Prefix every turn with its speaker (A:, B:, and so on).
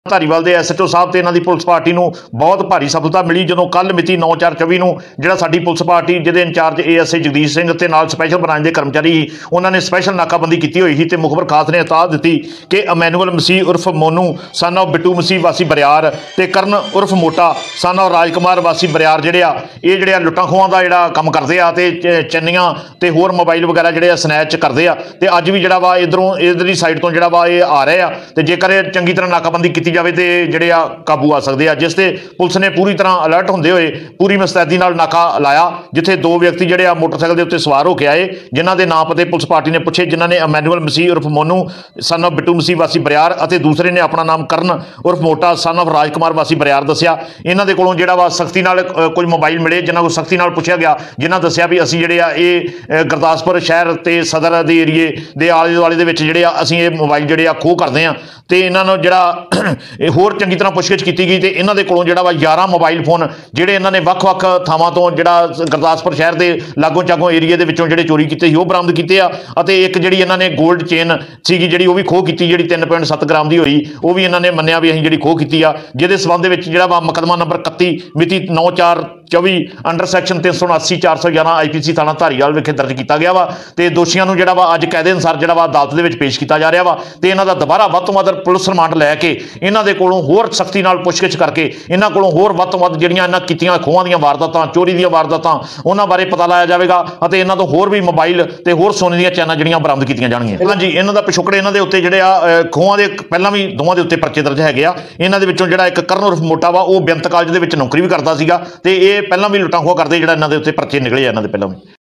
A: ਧਾਰੀਵਾਲ ਦੇ ਐਸਐਚਓ ਸਾਹਿਬ ਤੇ ਇਹਨਾਂ ਦੀ ਪੁਲਿਸ ਪਾਰਟੀ ਨੂੰ ਬਹੁਤ ਭਾਰੀ ਸਫਲਤਾ ਮਿਲੀ ਜਦੋਂ ਕੱਲ ਮਿਤੀ 9/4/24 ਨੂੰ ਜਿਹੜਾ ਸਾਡੀ ਪੁਲਿਸ ਪਾਰਟੀ ਜਿਹਦੇ ਇੰਚਾਰਜ ਏਐਸਆਈ ਜਗਦੀਸ਼ ਸਿੰਘ ਤੇ ਨਾਲ ਸਪੈਸ਼ਲ ਬ੍ਰਾਂਚ ਦੇ ਕਰਮਚਾਰੀ ਸੀ ਉਹਨਾਂ ਨੇ ਸਪੈਸ਼ਲ ਨਾਕਾਬੰਦੀ ਕੀਤੀ ਹੋਈ ਸੀ ਤੇ ਮੁਖਬਰ ਖਾਸ ਨੇ ਇਤਾਹ ਦਿੱਤੀ ਕਿ ਇਮੈਨੂਅਲ ਮਸੀਹ ਉਰਫ ਮੋਨੂ ਸਨ ਆਫ ਬਿੱਟੂ ਮਸੀਹ ਵਾਸੀ ਬਰਿਆਰ ਤੇ ਕਰਨ ਉਰਫ ਮੋਟਾ ਸਨ ਆਫ ਰਾਜਕੁਮਾਰ ਵਾਸੀ ਬਰਿਆਰ ਜਿਹੜੇ ਆ ਲੁੱਟਾਂ ਖੋਹਾਂ ਦਾ ਜਿਹੜਾ ਕੰਮ ਕਰਦੇ ਆ ਤੇ ਚੰਨੀਆਂ ਤੇ ਹੋਰ ਮੋਬਾਈਲ ਵਗੈਰਾ ਜਿਹੜੇ ਆ ਸਨੈਚ ਕਰਦੇ ਆ ਤੇ ਅੱਜ ਵੀ ਜਿਹੜਾ ਵਾ ਇਧਰਲੀ ਸਾਈਡ ਤੋਂ ਜਿਹੜਾ ਵਾ ਇਹ ਆ ਰਹੇ ਆ ਤੇ ਜੇਕਰ ਇਹ ਚੰਗੀ ਤਰ੍ਹਾਂ ਨਾਕਾਬੰਦੀ ਕੀਤੀ ਜਾਵੇ ਤੇ ਜਿਹੜੇ ਆ ਕਾਬੂ ਆ ਸਕਦੇ ਆ ਜਿਸ ਤੇ ਪੁਲਿਸ ਨੇ ਪੂਰੀ ਤਰ੍ਹਾਂ ਅਲਰਟ ਹੁੰਦੇ ਹੋਏ ਪੂਰੀ ਮੁਸਤੈਦੀ ਨਾਲ ਨਾਕਾ ਲਾਇਆ ਜਿੱਥੇ ਦੋ ਵਿਅਕਤੀ ਜਿਹੜੇ ਆ ਮੋਟਰਸਾਈਕਲ ਦੇ ਉੱਤੇ ਸਵਾਰ ਹੋ ਕੇ ਆਏ ਜਿਨ੍ਹਾਂ ਦੇ ਨਾਂ ਪਤੇ ਪੁਲਿਸ ਪਾਰਟੀ ਨੇ ਪੁੱਛੇ ਜਿਨ੍ਹਾਂ ਨੇ ਇਮੈਨੂਅਲ ਮਸੀਹ ਉਰਫ ਮੋਨੂ ਸਨ ਆਫ ਬਿੱਟੂ ਮਸੀਹ ਵਾਸੀ ਬਰਿਆਰ ਅਤੇ ਦੂਸਰੇ ਨੇ ਆਪਣਾ ਨਾਮ ਕਰਨ ਉਰਫ ਮੋਟਾ ਸਨ ਆਫ ਰਾਜਕੁਮਾਰ ਵਾਸੀ ਬਰਿਆਰ ਦੱਸਿਆ। ਇਹਨਾਂ ਦੇ ਕੋਲੋਂ ਜਿਹੜਾ ਵਾ ਸਖਤੀ ਨਾਲ ਕੁਝ ਮੋਬਾਈਲ ਮਿਲੇ ਜਿਨ੍ਹਾਂ ਕੋਲ ਸਖਤੀ ਨਾਲ ਪੁੱਛਿਆ ਗਿਆ ਜਿਨ੍ਹਾਂ ਦੱਸਿਆ ਵੀ ਅਸੀਂ ਜਿਹੜੇ ਆ ਇਹ ਗੁਰਦਾਸਪੁਰ ਸ਼ਹਿਰ ਤੇ ਸਦਰ ਦੇ ਏਰੀਏ ਦੇ ਆਲੇ ਦੁਆਲੇ ਦੇ ਵਿੱਚ ਜਿਹੜੇ ਆ ਅਸੀਂ ਇਹ ਮੋਬਾਈਲ ਜਿਹੜੇ ਆ ਖੋਹ ਕਰਦੇ ਆ ਤੇ ਇਹਨਾਂ ਨੂੰ ਜਿਹੜਾ ਇਹ ਹੋਰ ਚੰਗੀ ਤਰ੍ਹਾਂ ਪੁੱਛਗਿੱਛ ਕੀਤੀ ਗਈ ਤੇ ਇਹਨਾਂ ਦੇ ਕੋਲੋਂ ਜਿਹੜਾ ਵਾ 11 ਮੋਬਾਈਲ ਫੋਨ ਜਿਹੜੇ ਇਹਨਾਂ ਨੇ ਵੱਖ-ਵੱਖ ਥਾਵਾਂ ਤੋਂ ਜਿਹੜਾ ਗੁਰਦਾਸਪੁਰ ਸ਼ਹਿਰ ਦੇ ਲਾਗੋਂ ਚਾਗੋਂ ਏਰੀਏ ਦੇ ਵਿੱਚੋਂ ਜਿਹੜੇ ਚੋਰੀ ਕੀਤੇ ਸੀ ਉਹ ਬਰਾਮਦ ਕੀਤੇ ਆ ਅਤੇ ਇੱਕ ਜਿਹੜੀ ਇਹਨਾਂ ਨੇ 골ਡ ਚੇਨ ਸੀਗੀ ਜਿਹੜੀ ਉਹ ਵੀ ਖੋਹ ਕੀਤੀ ਜਿਹੜੀ 3.7 ਗ੍ਰਾਮ ਦੀ ਹੋਈ ਉਹ ਵੀ ਇਹਨਾਂ ਨੇ ਮੰਨਿਆ ਵੀ ਅਸੀਂ ਜਿਹੜੀ ਖੋਹ ਕੀਤੀ ਆ ਜਿਹਦੇ ਸਬੰਧ ਦੇ ਵਿੱਚ ਜਿਹੜਾ ਵਾ ਮੁਕੱਦਮਾ ਨੰਬਰ 31 ਮਿਤੀ 9/4/24 ਅੰਡਰ ਸੈਕਸ਼ਨ 379 411 ਆਈਪੀਸੀ ਥਾਣਾ ਧਾਰੀਵਾਲ ਵਿਖੇ ਦਰਜ ਕੀਤਾ ਗਿਆ ਵਾ ਤੇ ਦੋਸ਼ੀਆਂ ਨੂੰ ਜਿਹੜਾ ਵਾ ਅੱਜ ਕਾਇਦੇ ਅਨੁਸਾਰ ਜਿਹੜਾ ਵਾ ਅਦਾਲਤ ਦੇ ਵਿੱਚ ਪੇਸ਼ ਕੀਤਾ ਜਾ ਰਿਹਾ ਵਾ ਤੇ ਇਹਨਾਂ ਦਾ ਦੁਬਾਰਾ ਵੱਧ ਤੋਂ ਵੱਧ ਪੁਲਿਸ ਰਿਮਾਂਡ ਲੈ ਕੇ ਇਹਨਾਂ ਦੇ ਕੋਲੋਂ ਹੋਰ ਸਖਤੀ ਨਾਲ ਪੁੱਛਗਿੱਛ ਕਰਕੇ ਇਹਨਾਂ ਕੋਲੋਂ ਹੋਰ ਵੱਧ ਤੋਂ ਵੱਧ ਜਿਹੜੀਆਂ ਇਹਨਾਂ ਕੀਤੀਆਂ ਖੋਹਾਂ ਦੀਆਂ ਵਾਰਦਾਤਾਂ ਚੋਰੀ ਦੀਆਂ ਵਾਰਦਾਤਾਂ ਉਹਨਾਂ ਬਾਰੇ ਪਤਾ ਲਾਇਆ ਜਾਵੇਗਾ ਅਤੇ ਇਹਨਾਂ ਤੋਂ ਹੋਰ ਵੀ ਮੋਬਾਈਲ ਤੇ ਹੋਰ ਸੋਨੇ ਦੀਆਂ ਚੈਨਾਂ ਜਿਹੜੀਆਂ ਬਰਾਮਦ ਕੀਤੀਆਂ ਜਾਣਗੀਆਂ। ਹਾਂਜੀ ਇਹਨਾਂ ਦਾ ਪਿਛੋਕੜ ਇਹਨਾਂ ਦੇ ਉੱਤੇ ਜਿਹੜੇ ਆ ਖੋਹਾਂ ਦੇ ਪਹਿਲਾਂ ਵੀ ਦੋਵਾਂ ਦੇ ਉੱਤੇ ਪਰਚੇ ਦਰਜ ਹੈਗੇ ਆ। ਇਹਨਾਂ ਦੇ ਵਿੱਚੋਂ ਜਿਹੜਾ ਇੱਕ ਕਰਨ ਉਰਫ ਮੋਟਾ ਵਾ ਉਹ ਬੇਅੰਤ ਕਾਲਜ ਦੇ ਵਿੱਚ ਨੌਕਰੀ ਵੀ ਕਰਦਾ ਸੀਗਾ ਤੇ ਇਹ ਪਹਿਲਾਂ ਵੀ ਲੁੱਟਾਂ ਖੋਹਾਂ ਕਰਦੇ ਜਿਹੜਾ ਇਹਨਾਂ ਦੇ ਉੱਤੇ ਪਰਚੇ ਨਿਕਲੇ ਆ ਇਹਨਾਂ ਦੇ ਪਹਿਲਾਂ ਵੀ।